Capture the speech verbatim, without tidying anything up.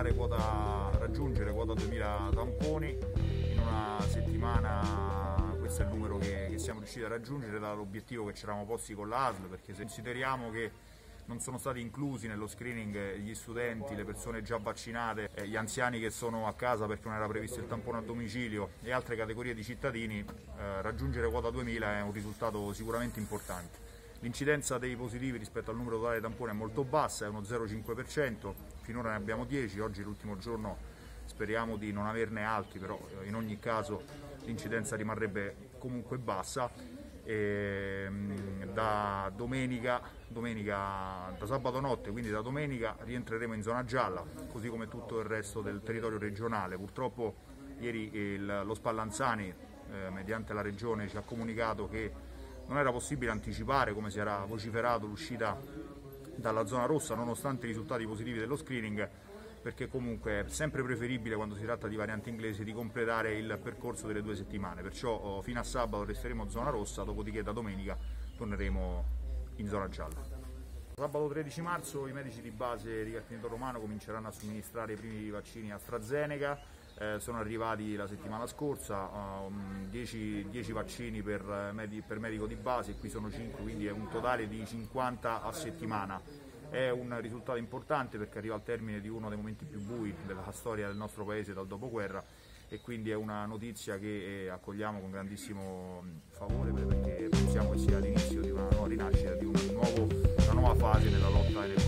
superare quota, raggiungere quota duemila tamponi in una settimana. Questo è il numero che, che siamo riusciti a raggiungere dall'obiettivo che ci eravamo posti con l'A S L, perché se consideriamo che non sono stati inclusi nello screening gli studenti, le persone già vaccinate, eh, gli anziani che sono a casa perché non era previsto il tampone a domicilio e altre categorie di cittadini, eh, raggiungere quota duemila è un risultato sicuramente importante. L'incidenza dei positivi rispetto al numero totale dei tamponi è molto bassa, è uno zero virgola cinque per cento, finora ne abbiamo dieci, oggi è l'ultimo giorno, speriamo di non averne altri, però in ogni caso l'incidenza rimarrebbe comunque bassa. E da domenica, domenica, da sabato notte, quindi da domenica rientreremo in zona gialla, così come tutto il resto del territorio regionale. Purtroppo ieri il, lo Spallanzani, eh, mediante la regione, ci ha comunicato che non era possibile anticipare, come si era vociferato, l'uscita dalla zona rossa nonostante i risultati positivi dello screening, perché comunque è sempre preferibile, quando si tratta di variante inglese, di completare il percorso delle due settimane. Perciò oh, fino a sabato resteremo in zona rossa, dopodiché da domenica torneremo in zona gialla. Sabato tredici marzo i medici di base di Carpineto Romano cominceranno a somministrare i primi vaccini AstraZeneca. Eh, sono arrivati la settimana scorsa um, dieci, dieci vaccini per, medi, per medico di base, e qui sono cinque, quindi è un totale di cinquanta a settimana. È un risultato importante perché arriva al termine di uno dei momenti più bui della storia del nostro paese dal dopoguerra, e quindi è una notizia che accogliamo con grandissimo favore, perché pensiamo che sia l'inizio di una nuova rinascita, di un nuovo, una nuova fase nella lotta alle